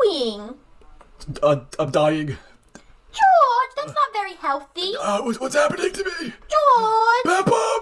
doing? I'm dying. George, that's not very healthy. What's happening to me? George! Peppa!